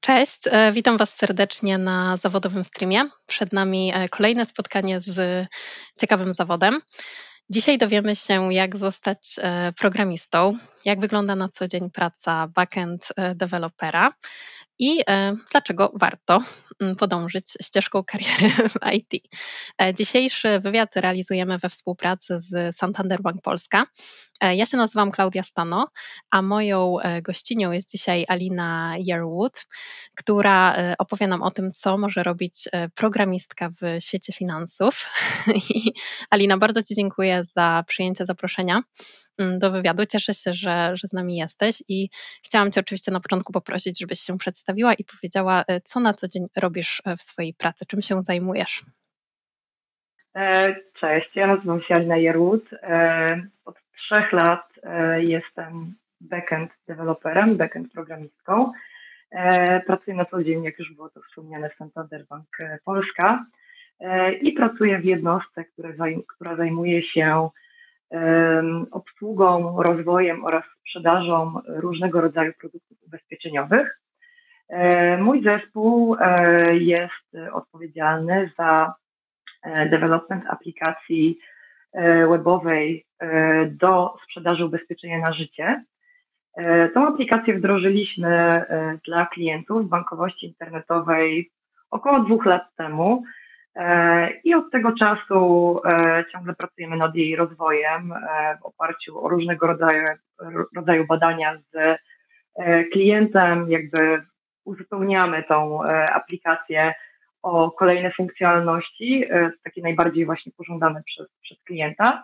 Cześć, witam Was serdecznie na zawodowym streamie. Przed nami kolejne spotkanie z ciekawym zawodem. Dzisiaj dowiemy się, jak zostać programistą, jak wygląda na co dzień praca backend dewelopera i dlaczego warto podążyć ścieżką kariery w IT. Dzisiejszy wywiad realizujemy we współpracy z Santander Bank Polska. Ja się nazywam Klaudia Stano, a moją gościnią jest dzisiaj Alina Yearwood, która opowie nam o tym, co może robić programistka w świecie finansów. I Alina, bardzo Ci dziękuję za przyjęcie zaproszenia do wywiadu. Cieszę się, że z nami jesteś i chciałam Cię oczywiście na początku poprosić, żebyś się przedstawiła i powiedziała, co na co dzień robisz w swojej pracy, czym się zajmujesz. Cześć, ja nazywam się Alina Yearwood. Od 3 lat jestem backend deweloperem, backend programistką. Pracuję na co dzień, jak już było to wspomniane, w Santander Bank Polska i pracuję w jednostce, która zajmuje się obsługą, rozwojem oraz sprzedażą różnego rodzaju produktów ubezpieczeniowych. Mój zespół jest odpowiedzialny za development aplikacji webowej do sprzedaży ubezpieczenia na życie. Tą aplikację wdrożyliśmy dla klientów bankowości internetowej około 2 lat temu i od tego czasu ciągle pracujemy nad jej rozwojem w oparciu o różnego rodzaju badania z klientem, jakby uzupełniamy tą aplikację o kolejne funkcjonalności, takie najbardziej właśnie pożądane przez klienta.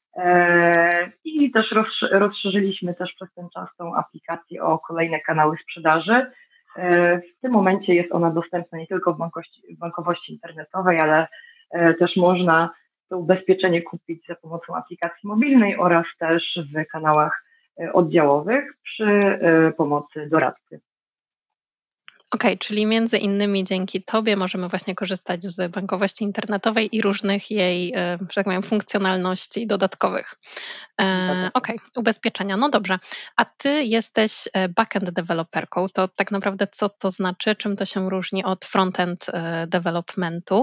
I też rozszerzyliśmy też przez ten czas tą aplikację o kolejne kanały sprzedaży. W tym momencie jest ona dostępna nie tylko w bankowości internetowej, ale też można to ubezpieczenie kupić za pomocą aplikacji mobilnej oraz też w kanałach oddziałowych przy pomocy doradcy. Okej, czyli między innymi dzięki Tobie możemy właśnie korzystać z bankowości internetowej i różnych jej, że tak powiem, funkcjonalności dodatkowych. Okej, ubezpieczenia, no dobrze. A Ty jesteś backend deweloperką, to tak naprawdę co to znaczy, czym to się różni od frontend developmentu?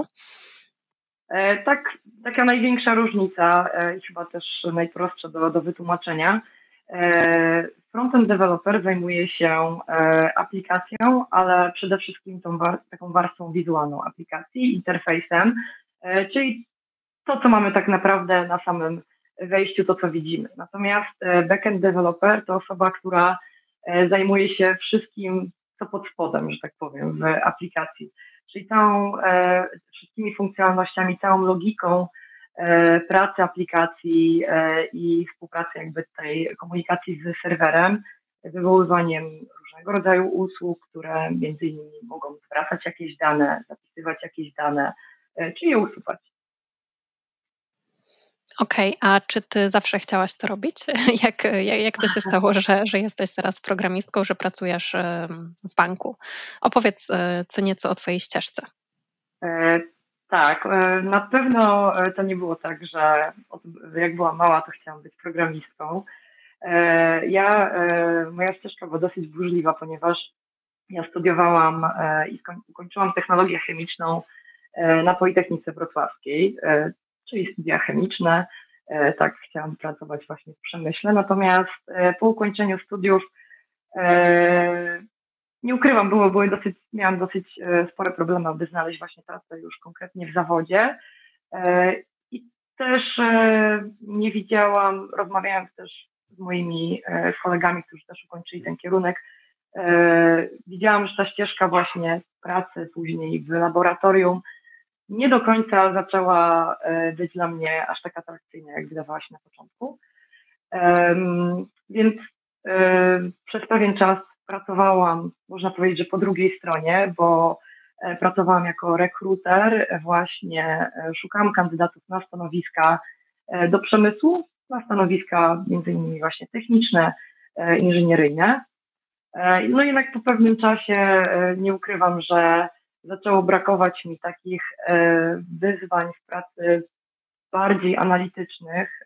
Taka największa różnica i chyba też najprostsza do wytłumaczenia. Frontend developer zajmuje się aplikacją, ale przede wszystkim taką warstwą wizualną aplikacji, interfejsem, czyli to, co mamy tak naprawdę na samym wejściu, to co widzimy. Natomiast backend developer to osoba, która zajmuje się wszystkim, co pod spodem, że tak powiem, w aplikacji. Czyli wszystkimi funkcjonalnościami, całą logiką pracy aplikacji i współpracy jakby tej komunikacji z serwerem, wywoływaniem różnego rodzaju usług, które między innymi mogą zwracać jakieś dane, zapisywać jakieś dane, czy je usuwać. Okej, a czy Ty zawsze chciałaś to robić? Jak to się stało, że jesteś teraz programistką, że pracujesz w banku? Opowiedz co nieco o Twojej ścieżce. Tak, na pewno to nie było tak, że jak byłam mała, to chciałam być programistką. Moja ścieżka była dosyć burzliwa, ponieważ ja studiowałam i ukończyłam technologię chemiczną na Politechnice Wrocławskiej, czyli studia chemiczne. Tak, chciałam pracować właśnie w przemyśle, natomiast po ukończeniu studiów nie ukrywam, miałam dosyć spore problemy, aby znaleźć właśnie pracę już konkretnie w zawodzie. I też nie widziałam, rozmawiając też z moimi kolegami, którzy też ukończyli ten kierunek, widziałam, że ta ścieżka właśnie pracy później w laboratorium nie do końca zaczęła być dla mnie aż tak atrakcyjna, jak wydawała się na początku. Więc przez pewien czas pracowałam, można powiedzieć, że po drugiej stronie, bo pracowałam jako rekruter, właśnie szukałam kandydatów na stanowiska do przemysłu, na stanowiska między innymi właśnie techniczne, inżynieryjne. No jednak po pewnym czasie nie ukrywam, że zaczęło brakować mi takich wyzwań w pracy bardziej analitycznych,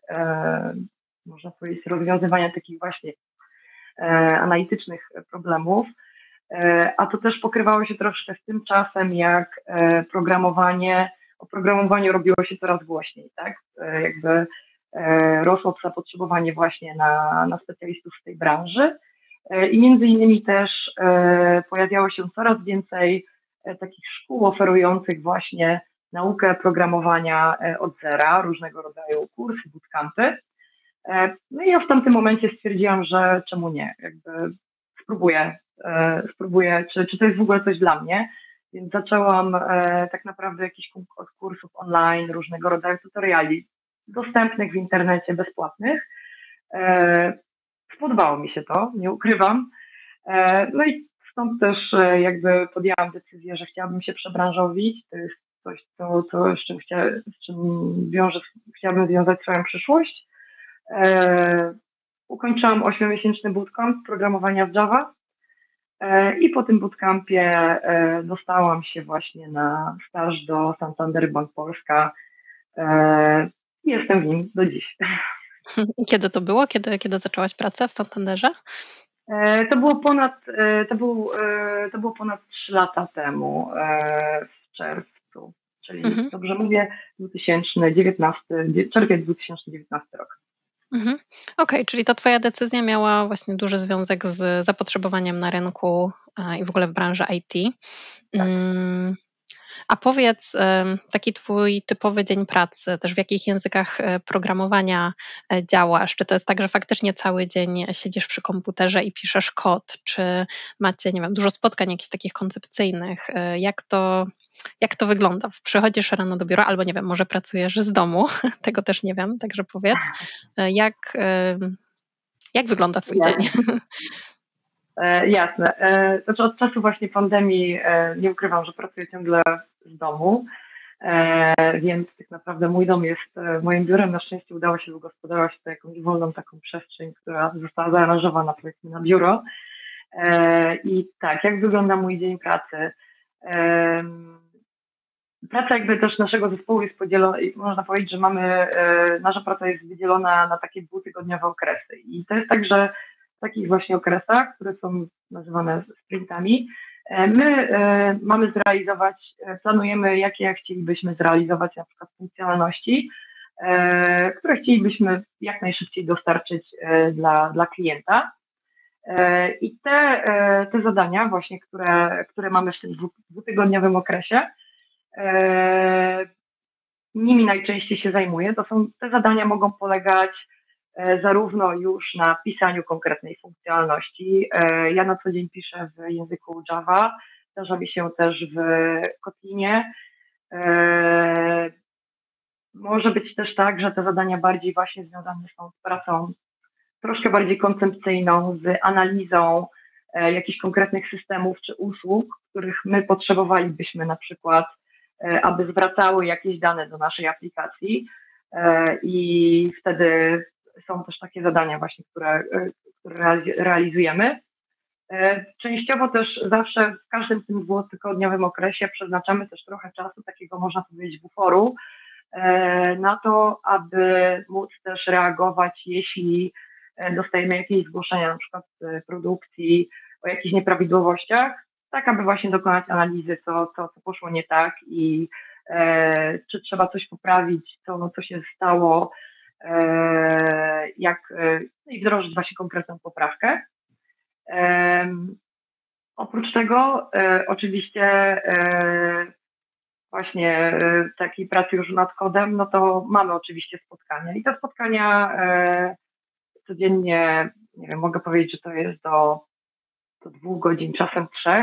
można powiedzieć, rozwiązywania takich właśnie analitycznych problemów. A to też pokrywało się troszkę z tym czasem, jak o programowaniu robiło się coraz głośniej, tak? Jakby rosło zapotrzebowanie właśnie na specjalistów w tej branży i między innymi też pojawiało się coraz więcej takich szkół oferujących właśnie naukę programowania od zera, różnego rodzaju kursy, bootcampy. No i ja w tamtym momencie stwierdziłam, że czemu nie, jakby spróbuję, czy to jest w ogóle coś dla mnie, więc zaczęłam tak naprawdę jakiś od kursów online, różnego rodzaju tutoriali dostępnych w internecie, bezpłatnych. Spodobało mi się to, nie ukrywam. No i stąd też jakby podjęłam decyzję, że chciałabym się przebranżowić. To jest coś, z czym chciałabym związać swoją przyszłość. Ukończyłam 8-miesięczny bootcamp programowania w Java i po tym bootcampie dostałam się właśnie na staż do Santander Bank Polska i jestem w nim do dziś. I kiedy to było? Kiedy zaczęłaś pracę w Santanderze? To było ponad 3 lata temu, w czerwcu, czyli dobrze mówię, czerwiec 2019 rok. Okej, czyli ta twoja decyzja miała właśnie duży związek z zapotrzebowaniem na rynku i w ogóle w branży IT. Tak. A powiedz, taki twój typowy dzień pracy, też w jakich językach programowania działasz? Czy to jest tak, że faktycznie cały dzień siedzisz przy komputerze i piszesz kod? Czy macie, nie wiem, dużo spotkań jakichś takich koncepcyjnych? Jak to wygląda? Przychodzisz rano do biura albo nie wiem, może pracujesz z domu? Tego też nie wiem, także powiedz. Jak wygląda twój dzień? Jasne. Znaczy od czasu właśnie pandemii nie ukrywam, że pracuję ciągle z domu, więc tak naprawdę mój dom jest moim biurem. Na szczęście udało się wygospodarować tutaj jakąś wolną taką przestrzeń, która została zaaranżowana powiedzmy na biuro. I tak, jak wygląda mój dzień pracy? Praca jakby też naszego zespołu jest podzielona, można powiedzieć, że nasza praca jest wydzielona na takie 2-tygodniowe okresy. I to jest tak, że w takich właśnie okresach, które są nazywane sprintami, my planujemy, jakie chcielibyśmy zrealizować na przykład funkcjonalności, które chcielibyśmy jak najszybciej dostarczyć dla klienta. I te zadania właśnie, które mamy w tym 2-tygodniowym okresie, nimi najczęściej się zajmuję. Te zadania mogą polegać zarówno już na pisaniu konkretnej funkcjonalności. Ja na co dzień piszę w języku Java, zdarza mi się też w Kotlinie. Może być też tak, że te zadania bardziej właśnie związane są z pracą troszkę bardziej koncepcyjną, z analizą jakichś konkretnych systemów czy usług, których my potrzebowalibyśmy na przykład, aby zwracały jakieś dane do naszej aplikacji i wtedy są też takie zadania właśnie, które realizujemy. Częściowo też zawsze w każdym tym 2-tygodniowym okresie przeznaczamy też trochę czasu, takiego można powiedzieć buforu, na to, aby móc też reagować, jeśli dostajemy jakieś zgłoszenia na przykład z produkcji o jakichś nieprawidłowościach, tak aby właśnie dokonać analizy, co poszło nie tak i czy trzeba coś poprawić, co się stało, i wdrożyć właśnie konkretną poprawkę. Oprócz tego oczywiście właśnie takiej pracy już nad kodem, no to mamy oczywiście spotkania i te spotkania codziennie, nie wiem, mogę powiedzieć, że to jest do 2 godzin, czasem 3.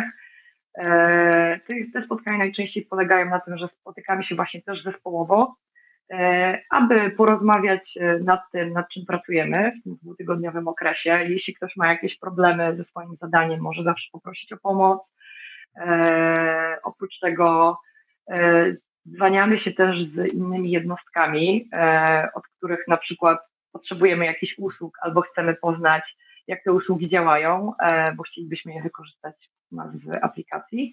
Te spotkania najczęściej polegają na tym, że spotykamy się właśnie też zespołowo, aby porozmawiać nad tym, nad czym pracujemy w tym 2-tygodniowym okresie. Jeśli ktoś ma jakieś problemy ze swoim zadaniem, może zawsze poprosić o pomoc. Oprócz tego zwaniamy się też z innymi jednostkami, od których na przykład potrzebujemy jakichś usług albo chcemy poznać, jak te usługi działają, bo chcielibyśmy je wykorzystać u nas w aplikacji.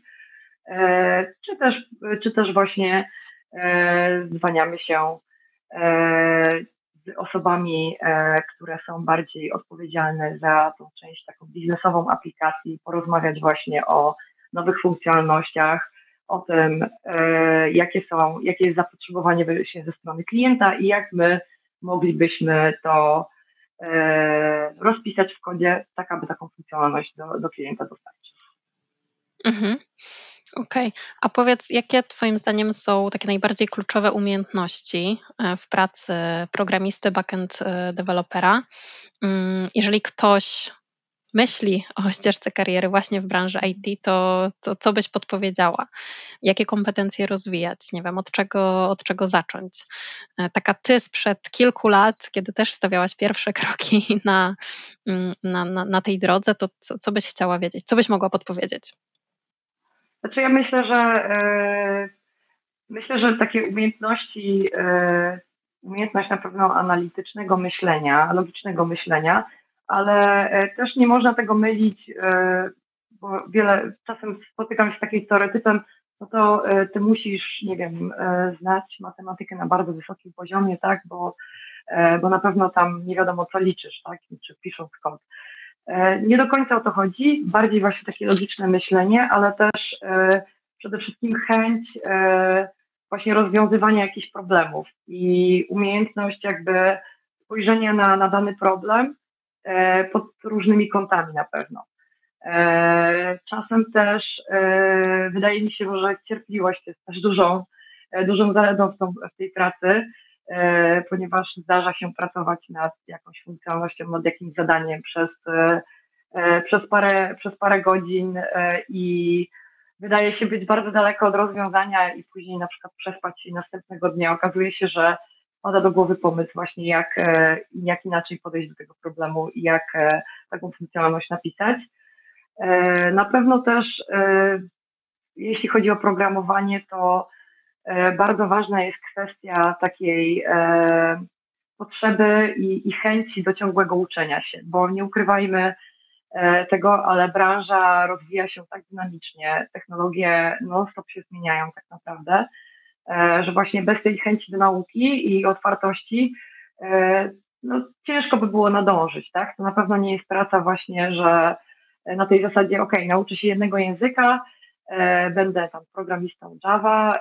Czy też właśnie zwaniamy się z osobami, które są bardziej odpowiedzialne za tą część taką biznesową aplikacji, porozmawiać właśnie o nowych funkcjonalnościach, o tym, jakie jest zapotrzebowanie ze strony klienta i jak my moglibyśmy to rozpisać w kodzie, tak aby taką funkcjonalność do klienta dostarczyć. Mhm. Okej. A powiedz, jakie Twoim zdaniem są takie najbardziej kluczowe umiejętności w pracy programisty, backend dewelopera? Jeżeli ktoś myśli o ścieżce kariery właśnie w branży IT, to co byś podpowiedziała? Jakie kompetencje rozwijać? Nie wiem, od czego zacząć? Taka ty sprzed kilku lat, kiedy też stawiałaś pierwsze kroki na tej drodze, to co byś chciała wiedzieć? Co byś mogła podpowiedzieć? Znaczy ja myślę, że takie umiejętność na pewno analitycznego myślenia, logicznego myślenia, ale też nie można tego mylić, bo czasem spotykam się z takim stereotypem, no to ty musisz, nie wiem, znać matematykę na bardzo wysokim poziomie, tak, bo na pewno tam nie wiadomo co liczysz, tak, czy pisząc kod. Nie do końca o to chodzi, bardziej właśnie takie logiczne myślenie, ale też przede wszystkim chęć właśnie rozwiązywania jakichś problemów i umiejętność jakby spojrzenia na dany problem pod różnymi kątami na pewno. Czasem też wydaje mi się, że cierpliwość jest też dużą zaletą w tej pracy, ponieważ zdarza się pracować nad jakąś funkcjonalnością, nad jakimś zadaniem przez parę godzin i wydaje się być bardzo daleko od rozwiązania i później na przykład przespać się i następnego dnia okazuje się, że pada do głowy pomysł właśnie jak inaczej podejść do tego problemu i jak taką funkcjonalność napisać. Na pewno też jeśli chodzi o programowanie, to bardzo ważna jest kwestia takiej potrzeby i chęci do ciągłego uczenia się, bo nie ukrywajmy tego, ale branża rozwija się tak dynamicznie, technologie non-stop się zmieniają tak naprawdę, że właśnie bez tej chęci do nauki i otwartości no, ciężko by było nadążyć, tak? To na pewno nie jest praca właśnie, że na tej zasadzie, nauczę się jednego języka, będę tam programistą Java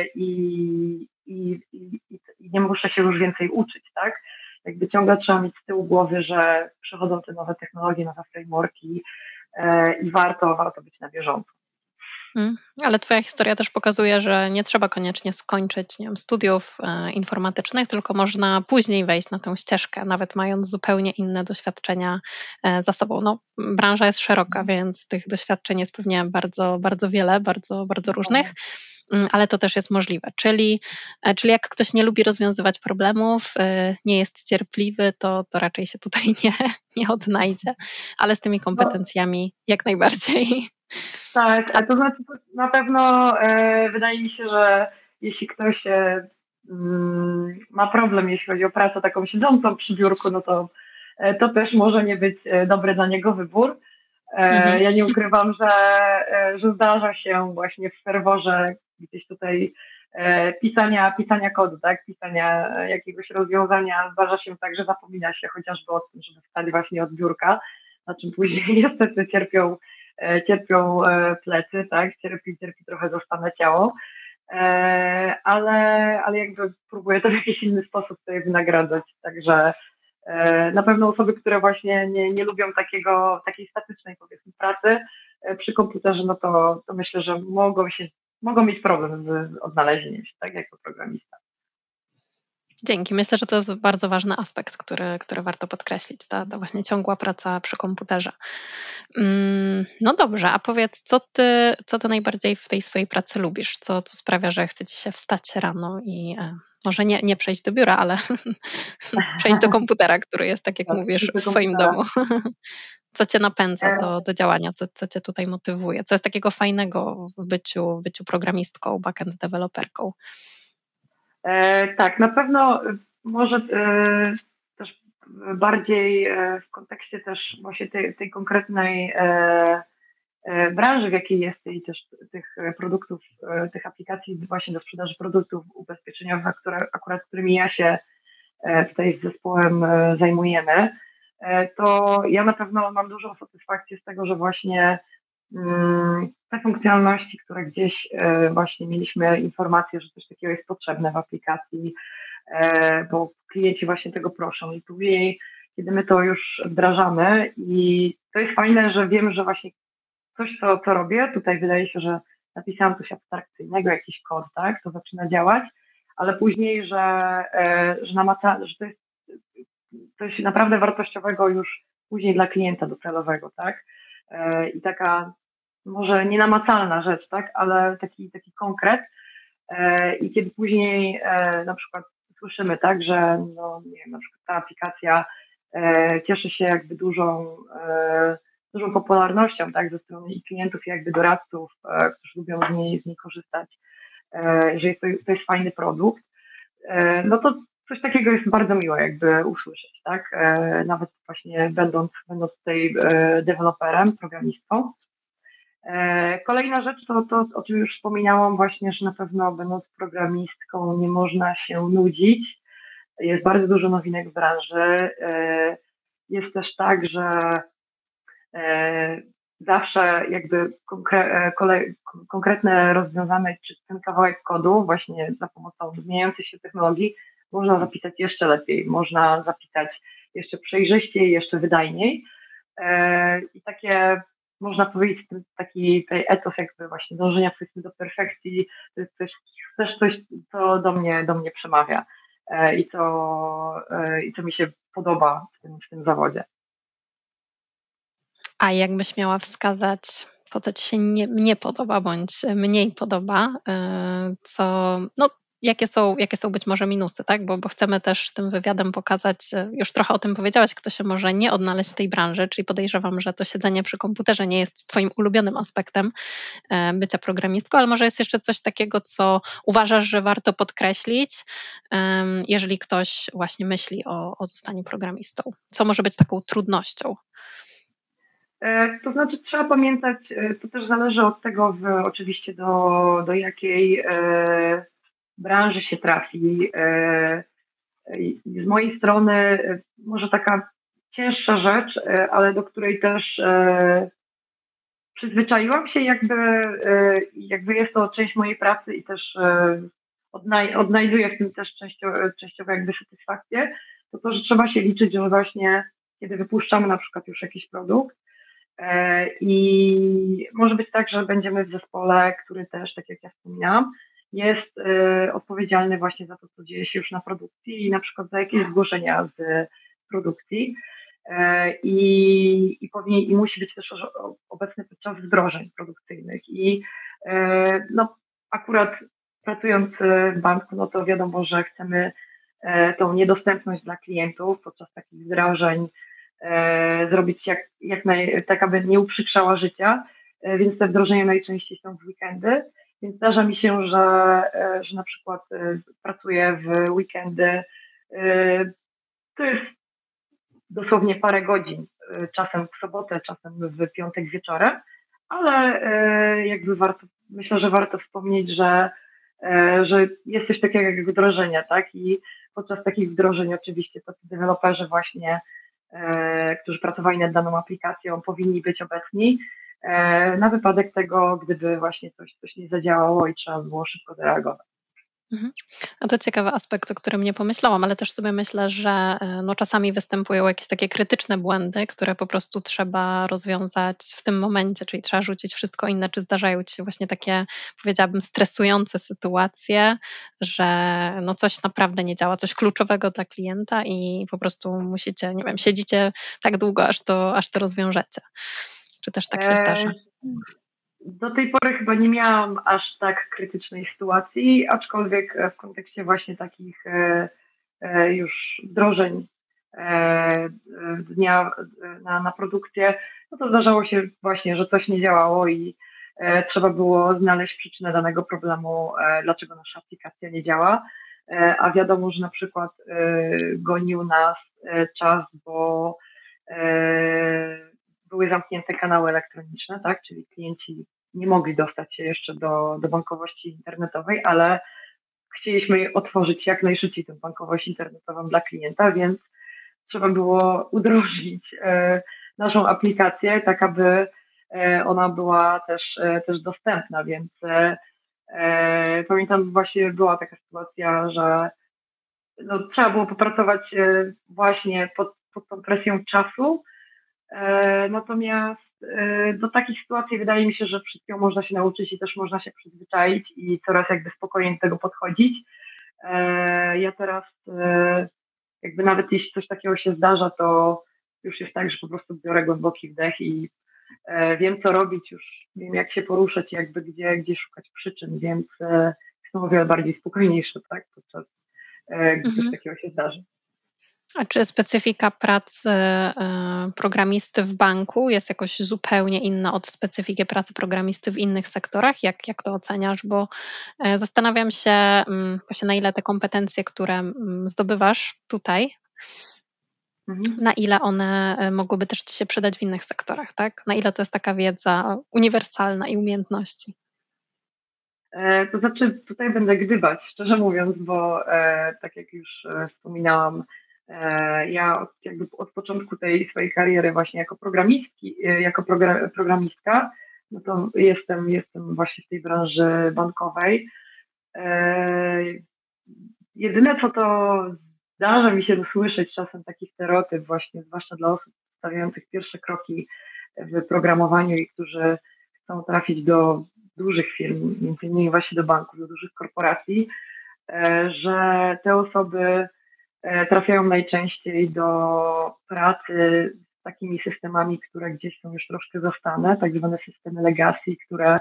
i nie muszę się już więcej uczyć, tak? Jakby ciągle trzeba mieć z tyłu głowy, że przychodzą te nowe technologie, nowe frameworki i warto być na bieżąco. Ale Twoja historia też pokazuje, że nie trzeba koniecznie skończyć, nie wiem, studiów informatycznych, tylko można później wejść na tę ścieżkę, nawet mając zupełnie inne doświadczenia za sobą. No, branża jest szeroka, więc tych doświadczeń jest pewnie bardzo, bardzo wiele, bardzo, bardzo różnych, ale to też jest możliwe. Czyli jak ktoś nie lubi rozwiązywać problemów, nie jest cierpliwy, to raczej się tutaj nie odnajdzie, ale z tymi kompetencjami jak najbardziej. Tak, to znaczy na pewno wydaje mi się, że jeśli ktoś ma problem, jeśli chodzi o pracę taką siedzącą przy biurku, no to też może nie być dobry dla niego wybór. Ja nie ukrywam, że zdarza się właśnie w ferworze gdzieś tutaj pisania kodu, tak, pisania jakiegoś rozwiązania, zdarza się tak, że zapomina się chociażby o tym, żeby wstać właśnie od biurka, na czym później niestety cierpią plecy, tak, cierpi trochę zostane ciało, ale jakby próbuję to w jakiś inny sposób sobie wynagradzać, także na pewno osoby, które właśnie nie lubią takiej statycznej, powiedzmy, pracy przy komputerze, no to myślę, że mogą mieć problem z odnalezieniem się, tak, jako programista. Dzięki. Myślę, że to jest bardzo ważny aspekt, który warto podkreślić, ta właśnie ciągła praca przy komputerze. No dobrze, a powiedz, co ty najbardziej w tej swojej pracy lubisz? Co sprawia, że chce ci się wstać rano i może nie przejść do biura, ale przejść do komputera, który jest, tak jak mówisz, w twoim domu. Co cię napędza do działania? Co cię tutaj motywuje? Co jest takiego fajnego w byciu programistką, backend deweloperką? Tak, na pewno może też bardziej w kontekście też właśnie tej konkretnej branży, w jakiej jest i też tych produktów, tych aplikacji właśnie do sprzedaży produktów ubezpieczeniowych, którymi ja się tutaj z zespołem zajmujemy, to ja na pewno mam dużą satysfakcję z tego, że właśnie te funkcjonalności, które gdzieś właśnie mieliśmy informację, że coś takiego jest potrzebne w aplikacji, bo klienci właśnie tego proszą i później, kiedy my to już wdrażamy i to jest fajne, że wiem, że właśnie coś, co robię, tutaj wydaje się, że napisałam coś abstrakcyjnego, jakiś kod, tak, to zaczyna działać, ale później, że namacalne, że to jest coś naprawdę wartościowego już później dla klienta docelowego, tak, i taka może nienamacalna rzecz, tak, ale taki konkret, i kiedy później na przykład słyszymy, tak, że no, nie wiem, na przykład ta aplikacja cieszy się jakby dużą popularnością, tak, ze strony i klientów, i jakby doradców, którzy lubią z niej korzystać, że to jest fajny produkt, no to coś takiego jest bardzo miło jakby usłyszeć, tak, nawet właśnie będąc tutaj deweloperem, programistą. Kolejna rzecz to, o czym już wspominałam właśnie, że na pewno będąc programistką nie można się nudzić. Jest bardzo dużo nowinek w branży. Jest też tak, że zawsze jakby konkretne rozwiązanie, czy ten kawałek kodu właśnie za pomocą zmieniających się technologii można zapisać jeszcze lepiej, można zapisać jeszcze przejrzyściej, jeszcze wydajniej. I takie, można powiedzieć, taki etos jakby właśnie dążenia powiedzmy do perfekcji, to jest też coś, co do mnie przemawia i co mi się podoba w tym zawodzie. A jakbyś miała wskazać to, co ci się nie podoba, bądź mniej podoba, no, jakie są być może minusy, tak? Bo chcemy też tym wywiadem pokazać, już trochę o tym powiedziałaś, kto się może nie odnaleźć w tej branży, czyli podejrzewam, że to siedzenie przy komputerze nie jest twoim ulubionym aspektem bycia programistką, ale może jest jeszcze coś takiego, co uważasz, że warto podkreślić, jeżeli ktoś właśnie myśli o zostaniu programistą. Co może być taką trudnością? To znaczy trzeba pamiętać, to też zależy od tego oczywiście do jakiej branży się trafi. Z mojej strony może taka cięższa rzecz, ale do której też przyzwyczaiłam się, jakby jest to część mojej pracy i też odnajduję w tym też częściowo jakby satysfakcję, to, że trzeba się liczyć, że właśnie kiedy wypuszczamy na przykład już jakiś produkt, i może być tak, że będziemy w zespole, który też, tak jak ja wspomniałam, jest odpowiedzialny właśnie za to, co dzieje się już na produkcji i na przykład za jakieś zgłoszenia z produkcji, i musi być też obecny podczas wdrożeń produkcyjnych. I no, akurat pracując w banku, no to wiadomo, że chcemy tą niedostępność dla klientów podczas takich wdrażań zrobić tak, aby nie uprzykrzała życia, więc te wdrożenia najczęściej są w weekendy, więc zdarza mi się, że na przykład pracuję w weekendy, to jest dosłownie parę godzin, czasem w sobotę, czasem w piątek wieczorem, ale jakby myślę, że warto wspomnieć, że jest coś takiego jak wdrożenia, tak? I podczas takich wdrożeń oczywiście to deweloperzy właśnie, którzy pracowali nad daną aplikacją, powinni być obecni na wypadek tego, gdyby właśnie coś nie zadziałało i trzeba było szybko zareagować. Mhm. A to ciekawy aspekt, o którym nie pomyślałam, ale też sobie myślę, że no, czasami występują jakieś takie krytyczne błędy, które po prostu trzeba rozwiązać w tym momencie, czyli trzeba rzucić wszystko inne. Czy zdarzają ci się właśnie takie, powiedziałabym, stresujące sytuacje, że no coś naprawdę nie działa, coś kluczowego dla klienta i po prostu musicie, nie wiem, siedzicie tak długo, aż to rozwiążecie. Czy też tak się zdarza? Do tej pory chyba nie miałam aż tak krytycznej sytuacji, aczkolwiek w kontekście właśnie takich już wdrożeń dnia na produkcję, no to zdarzało się właśnie, że coś nie działało i trzeba było znaleźć przyczynę danego problemu, dlaczego nasza aplikacja nie działa, a wiadomo, że na przykład gonił nas czas, bo były zamknięte kanały elektroniczne, tak, czyli klienci nie mogli dostać się jeszcze do bankowości internetowej, ale chcieliśmy otworzyć jak najszybciej tę bankowość internetową dla klienta, więc trzeba było udrożnić naszą aplikację, tak aby ona była też dostępna, więc pamiętam właśnie była taka sytuacja, że no, trzeba było popracować właśnie pod tą presją czasu, natomiast do takich sytuacji wydaje mi się, że wszystkiego można się nauczyć i też można się przyzwyczaić i coraz jakby spokojniej do tego podchodzić. Ja teraz jakby nawet jeśli coś takiego się zdarza, to już jest tak, że po prostu biorę głęboki wdech i wiem, co robić, już wiem, jak się poruszać, jakby gdzie szukać przyczyn, więc jestem o wiele bardziej spokojniejsza, tak, podczas gdy coś Mhm. takiego się zdarzy. A czy specyfika pracy programisty w banku jest jakoś zupełnie inna od specyfiki pracy programisty w innych sektorach? Jak to oceniasz? Bo zastanawiam się właśnie na ile te kompetencje, które zdobywasz tutaj, Mhm. na ile one mogłyby też ci się przydać w innych sektorach, tak? Na ile to jest taka wiedza uniwersalna i umiejętności? To znaczy, tutaj będę gdybać, szczerze mówiąc, bo tak jak już wspominałam, ja jakby od początku tej swojej kariery właśnie jako programistka, no to jestem właśnie w tej branży bankowej. E, Jedyne co to zdarza mi się usłyszeć czasem taki stereotyp właśnie, zwłaszcza dla osób stawiających pierwsze kroki w programowaniu i którzy chcą trafić do dużych firm, między innymi właśnie do banków, do dużych korporacji, że te osoby trafiają najczęściej do pracy z takimi systemami, które gdzieś są już troszkę zastane, tak zwane systemy legacy, które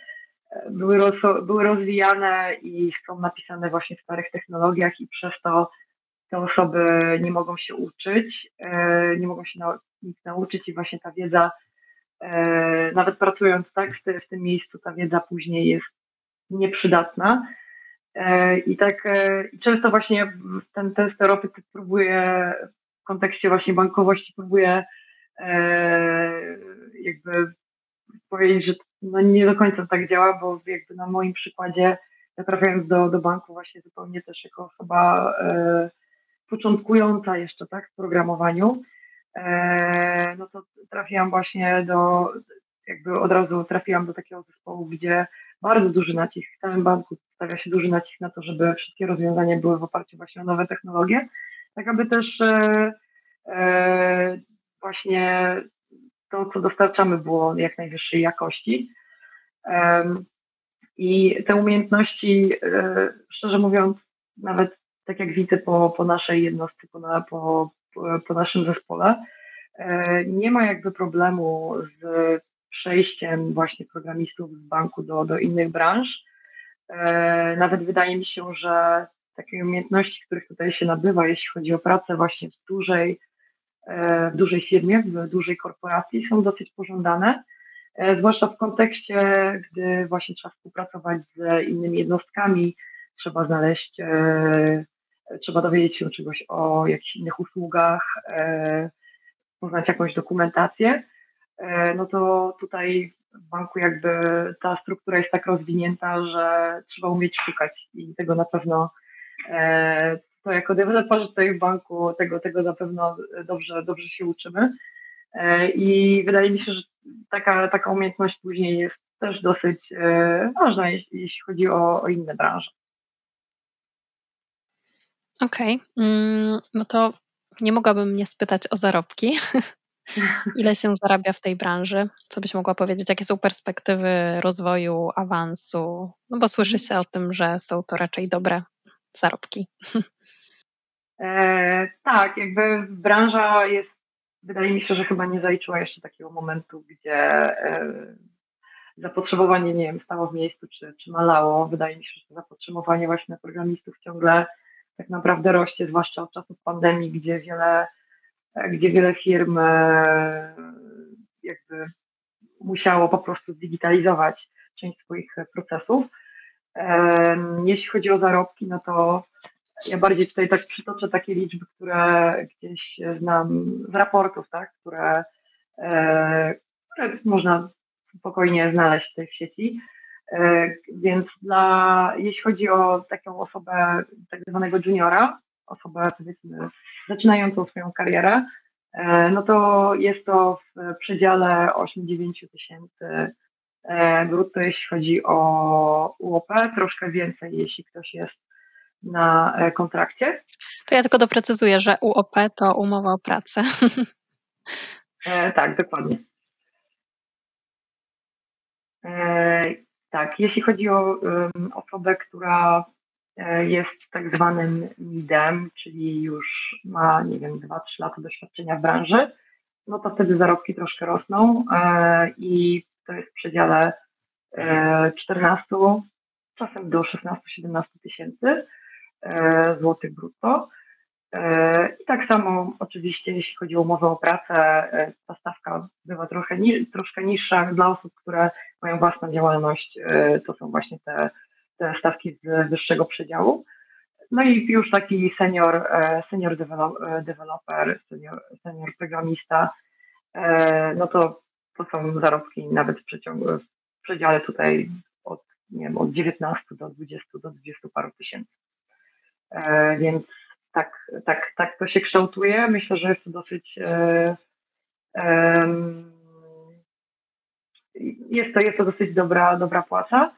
były rozwijane i są napisane właśnie w starych technologiach i przez to te osoby nie mogą się uczyć, nie mogą się nic nauczyć i właśnie ta wiedza, nawet pracując tak w tym miejscu, ta wiedza później jest nieprzydatna. I tak i często właśnie ten stereotyp próbuje w kontekście właśnie bankowości próbuje jakby powiedzieć, że no nie do końca tak działa, bo jakby na moim przykładzie ja trafiając do banku właśnie zupełnie też jako osoba początkująca jeszcze tak w programowaniu, no to trafiłam właśnie jakby od razu trafiłam do takiego zespołu, gdzie bardzo duży nacisk w całym banku stawia się duży nacisk na to, żeby wszystkie rozwiązania były w oparciu właśnie o nowe technologie, tak aby też właśnie to, co dostarczamy, było jak najwyższej jakości. I te umiejętności, szczerze mówiąc, nawet tak jak widzę po naszej jednostce, po naszym zespole, nie ma jakby problemu z przejściem właśnie programistów z banku do innych branż. Nawet wydaje mi się, że takie umiejętności, których tutaj się nabywa, jeśli chodzi o pracę właśnie w dużej firmie, w dużej korporacji, są dosyć pożądane, zwłaszcza w kontekście, gdy właśnie trzeba współpracować z innymi jednostkami, trzeba trzeba dowiedzieć się czegoś o jakichś innych usługach, poznać jakąś dokumentację, no to tutaj w banku jakby ta struktura jest tak rozwinięta, że trzeba umieć szukać i tego na pewno to jako deweloperzy tutaj w banku tego na pewno dobrze się uczymy. I wydaje mi się, że taka umiejętność później jest też dosyć ważna, jeśli chodzi o inne branże. Okej. No to nie mogłabym nie spytać o zarobki. Ile się zarabia w tej branży? Co byś mogła powiedzieć? Jakie są perspektywy rozwoju, awansu? No bo słyszy się o tym, że są to raczej dobre zarobki. Tak, jakby branża jest, wydaje mi się, że chyba nie zaliczyła jeszcze takiego momentu, gdzie zapotrzebowanie, nie wiem, stało w miejscu czy malało. Wydaje mi się, że to zapotrzebowanie właśnie na programistów ciągle tak naprawdę rośnie, zwłaszcza od czasów pandemii, gdzie wiele firm jakby musiało po prostu zdigitalizować część swoich procesów. Jeśli chodzi o zarobki, no to ja bardziej tutaj tak przytoczę takie liczby, które gdzieś znam z raportów, tak, które można spokojnie znaleźć tutaj w sieci. Więc jeśli chodzi o taką osobę, tak zwanego juniora, osobę powiedzmy zaczynającą swoją karierę, no to jest to w przedziale 8-9 tysięcy brutto, jeśli chodzi o UOP, troszkę więcej, jeśli ktoś jest na kontrakcie. To ja tylko doprecyzuję, że UOP to umowa o pracę. Tak, dokładnie. Tak, jeśli chodzi o osobę, która jest tak zwanym midem, czyli już ma, nie wiem, 2-3 lata doświadczenia w branży, no to wtedy zarobki troszkę rosną i to jest w przedziale 14, czasem do 16-17 tysięcy złotych brutto. I tak samo oczywiście, jeśli chodzi o umowę o pracę, ta stawka bywa troszkę niższa dla osób, które mają własną działalność. To są właśnie te stawki z wyższego przedziału. No i już taki senior developer, senior programista, no to są zarobki nawet w przedziale tutaj od, nie wiem, od 19 do 20 do 20 paru tysięcy. Więc tak to się kształtuje. Myślę, że jest to dosyć jest to dosyć dobra płaca.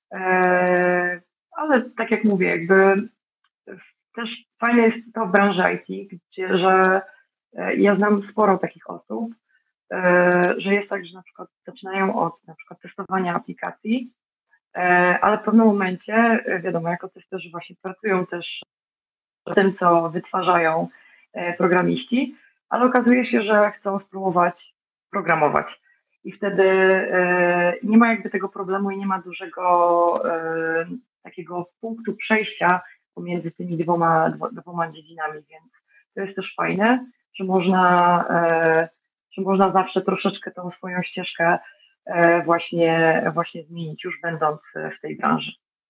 Ale tak jak mówię, jakby też fajne jest to w branży IT, że ja znam sporo takich osób, że jest tak, że na przykład zaczynają od na przykład testowania aplikacji, ale w pewnym momencie, wiadomo, jako testerzy właśnie pracują też tym, co wytwarzają programiści, ale okazuje się, że chcą spróbować programować. I wtedy nie ma jakby tego problemu i nie ma dużego takiego punktu przejścia pomiędzy tymi dwoma dziedzinami, więc to jest też fajne, że można zawsze troszeczkę tą swoją ścieżkę właśnie zmienić, już będąc w tej branży.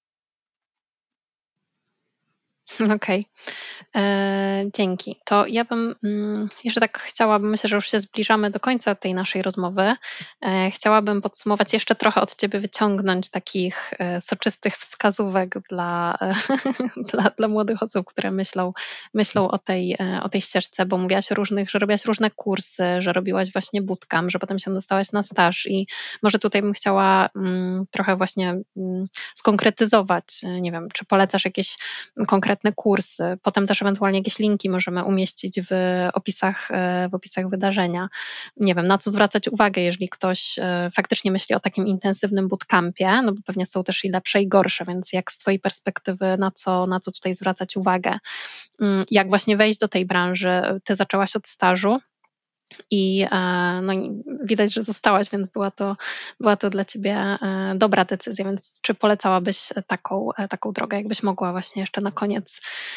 Okej. Dzięki. To ja bym jeszcze tak chciałabym, myślę, że już się zbliżamy do końca tej naszej rozmowy. Chciałabym podsumować, jeszcze trochę od Ciebie wyciągnąć takich soczystych wskazówek dla, dla młodych osób, które myślą o tej ścieżce, bo mówiłaś o że robiłaś różne kursy, że robiłaś właśnie bootcamp, że potem się dostałaś na staż i może tutaj bym chciała trochę właśnie skonkretyzować, nie wiem, czy polecasz jakieś konkretne kursy, potem też ewentualnie jakieś linki możemy umieścić w opisach wydarzenia. Nie wiem, na co zwracać uwagę, jeżeli ktoś faktycznie myśli o takim intensywnym bootcampie, no bo pewnie są też i lepsze i gorsze, więc jak z Twojej perspektywy, na co tutaj zwracać uwagę? Jak właśnie wejść do tej branży? Ty zaczęłaś od stażu, i no i widać, że zostałaś, więc była to dla Ciebie dobra decyzja, więc czy polecałabyś taką drogę, jakbyś mogła właśnie jeszcze na koniec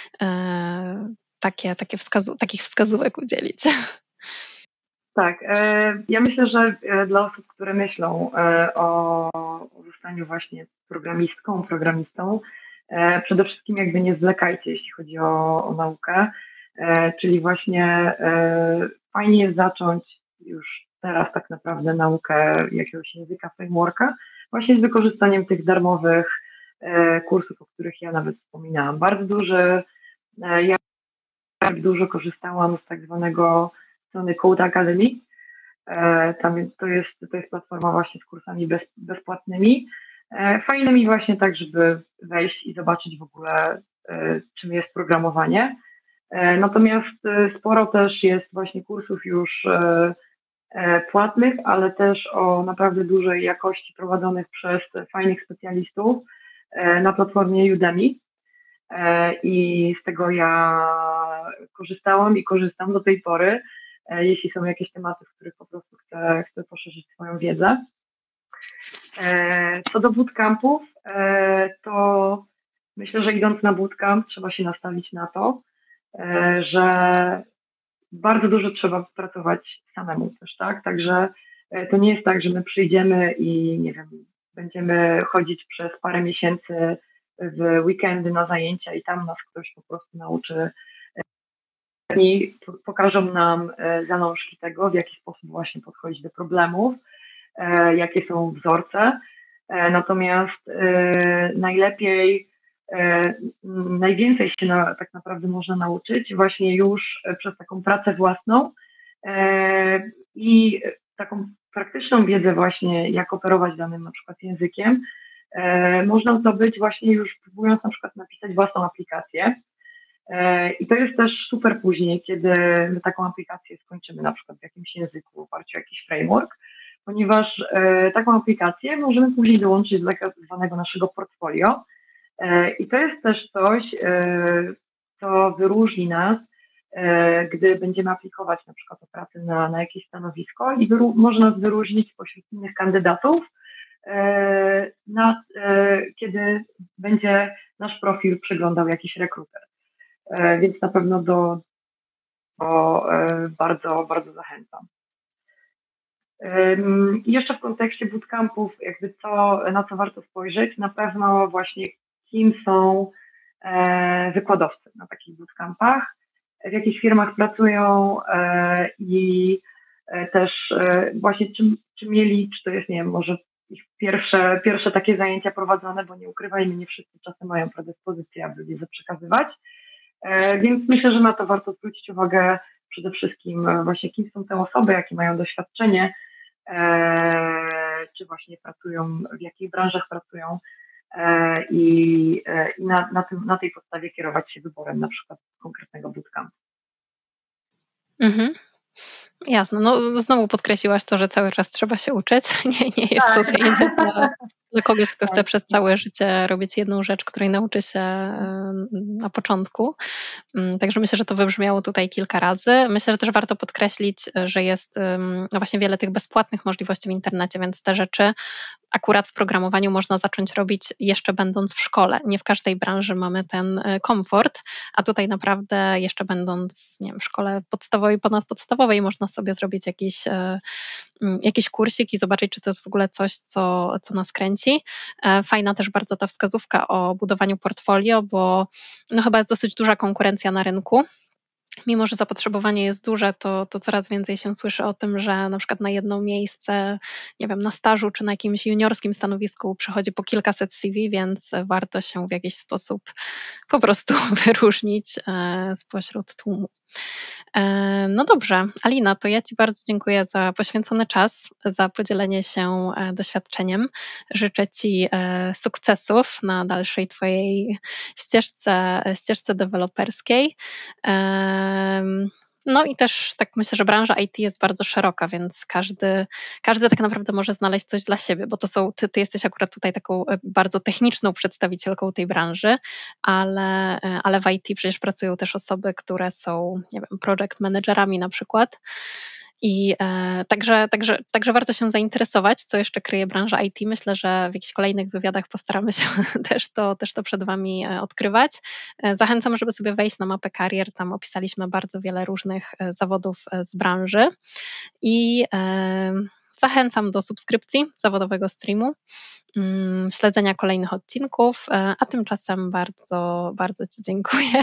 takich wskazówek udzielić? Tak, ja myślę, że dla osób, które myślą o zostaniu właśnie programistą, przede wszystkim jakby nie zwlekajcie, jeśli chodzi o naukę, czyli właśnie fajnie jest zacząć już teraz tak naprawdę naukę jakiegoś języka, frameworka, właśnie z wykorzystaniem tych darmowych kursów, o których ja nawet wspominałam. Ja dużo korzystałam z tak zwanego strony Code Academy. To jest platforma właśnie z kursami bezpłatnymi, fajnymi właśnie tak, żeby wejść i zobaczyć w ogóle, czym jest programowanie. Natomiast sporo też jest właśnie kursów już płatnych, ale też o naprawdę dużej jakości prowadzonych przez fajnych specjalistów na platformie Udemy. I z tego ja korzystałam i korzystam do tej pory, jeśli są jakieś tematy, w których po prostu chcę poszerzyć swoją wiedzę. Co do bootcampów, to myślę, że idąc na bootcamp trzeba się nastawić na to, że bardzo dużo trzeba pracować samemu też, tak? Także to nie jest tak, że my przyjdziemy i nie wiem, będziemy chodzić przez parę miesięcy w weekendy na zajęcia i tam nas ktoś po prostu nauczy i pokażą nam zalążki tego, w jaki sposób właśnie podchodzić do problemów, jakie są wzorce. Natomiast najwięcej się tak naprawdę można nauczyć właśnie już przez taką pracę własną i taką praktyczną wiedzę właśnie, jak operować danym na przykład językiem, można zdobyć właśnie już próbując na przykład napisać własną aplikację. I to jest też super później, kiedy my taką aplikację skończymy na przykład w jakimś języku, w oparciu o jakiś framework, ponieważ taką aplikację możemy później dołączyć do tak zwanego naszego portfolio. I to jest też coś, co wyróżni nas, gdy będziemy aplikować na przykład o pracę na jakieś stanowisko i może nas wyróżnić spośród innych kandydatów, kiedy będzie nasz profil przeglądał jakiś rekruter. Więc na pewno bardzo, bardzo zachęcam. I jeszcze w kontekście bootcampów, jakby na co warto spojrzeć, na pewno właśnie kim są wykładowcy na takich bootcampach, w jakich firmach pracują i też właśnie czy mieli, czy to jest, nie wiem, może ich pierwsze takie zajęcia prowadzone, bo nie ukrywajmy, nie wszyscy czasem mają predyspozycję, aby wiedzę przekazywać. Więc myślę, że na to warto zwrócić uwagę przede wszystkim właśnie kim są te osoby, jakie mają doświadczenie, czy właśnie pracują, w jakich branżach pracują i na tej podstawie kierować się wyborem na przykład konkretnego bootcampu. Mhm. Jasne. No, znowu podkreśliłaś to, że cały czas trzeba się uczyć. Nie jest to zajęcie dla kogoś, kto chce przez całe życie robić jedną rzecz, której nauczy się na początku. Także myślę, że to wybrzmiało tutaj kilka razy. Myślę, że też warto podkreślić, że jest właśnie wiele tych bezpłatnych możliwości w internecie, więc te rzeczy akurat w programowaniu można zacząć robić jeszcze będąc w szkole. Nie w każdej branży mamy ten komfort, a tutaj naprawdę jeszcze będąc, nie wiem, w szkole podstawowej, ponadpodstawowej można sobie zrobić jakiś kursik i zobaczyć, czy to jest w ogóle coś, co nas kręci. Fajna też bardzo ta wskazówka o budowaniu portfolio, bo no chyba jest dosyć duża konkurencja na rynku. Mimo że zapotrzebowanie jest duże, to coraz więcej się słyszy o tym, że na przykład na jedno miejsce, nie wiem, na stażu czy na jakimś juniorskim stanowisku przychodzi po kilkaset CV, więc warto się w jakiś sposób po prostu wyróżnić spośród tłumu. No dobrze, Alina, to ja Ci bardzo dziękuję za poświęcony czas, za podzielenie się doświadczeniem. Życzę Ci sukcesów na dalszej Twojej ścieżce deweloperskiej. No i też tak myślę, że branża IT jest bardzo szeroka, więc każdy tak naprawdę może znaleźć coś dla siebie, bo ty jesteś akurat tutaj taką bardzo techniczną przedstawicielką tej branży, ale w IT przecież pracują też osoby, które są, nie wiem, project managerami na przykład. I także warto się zainteresować, co jeszcze kryje branża IT. Myślę, że w jakichś kolejnych wywiadach postaramy się też to przed Wami odkrywać. Zachęcam, żeby sobie wejść na mapę karier. Tam opisaliśmy bardzo wiele różnych zawodów z branży i zachęcam do subskrypcji zawodowego streamu, śledzenia kolejnych odcinków, a tymczasem bardzo, bardzo Ci dziękuję.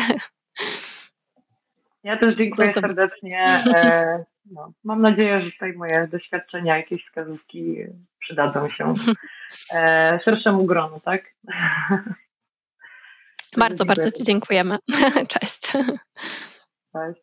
Ja też dziękuję serdecznie. Mam nadzieję, że tutaj moje doświadczenia, jakieś wskazówki przydadzą się szerszemu gronu, tak? Bardzo, bardzo Ci dziękujemy. Cześć. Cześć.